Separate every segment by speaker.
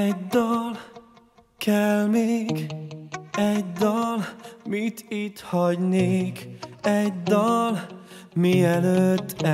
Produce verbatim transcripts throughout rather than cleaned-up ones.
Speaker 1: Egy dal, kell még egy dal, mit itt hagynék? Egy dal, mielőtt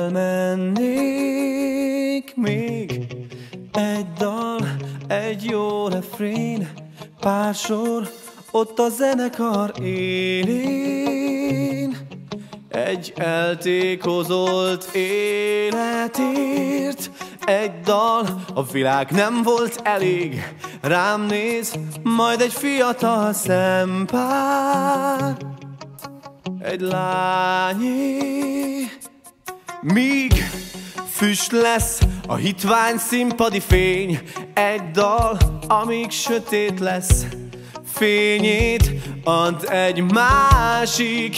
Speaker 1: elmennék. Még egy dal, egy jó refrén, pár sor, ott a zenekar élén. Egy eltékozolt életért, egy dal, a világ nem volt elég. Rám néz, majd egy fiatal szempár, egy lányé. Míg füst lesz a hitvány színpadi fény, egy dal, amíg sötét lesz, fényét ad egy másik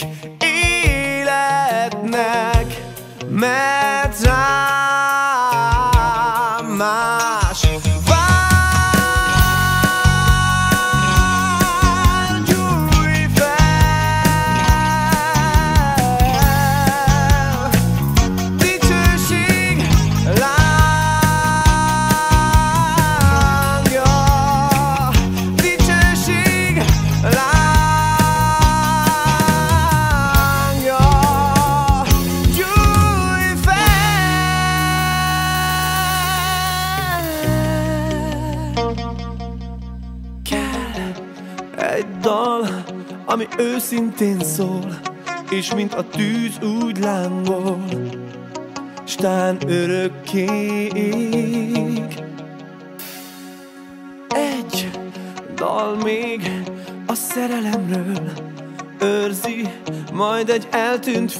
Speaker 1: életnek, mert rám más vár. Gyújj fel, dicsőség lángja, dicsőség lángja. Gyújj egy dal, ami őszintén szól, és mint a tűz úgy lángol, s tán örökké ég. Egy dal még a szerelemről, őrzi majd egy eltűnt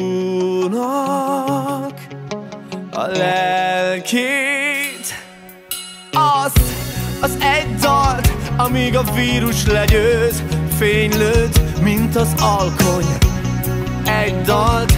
Speaker 1: fiúnak a lelkét. Azt az egy dalt, amíg a vírus legyőz, fénylőd, mint az alkony. Egy dalt,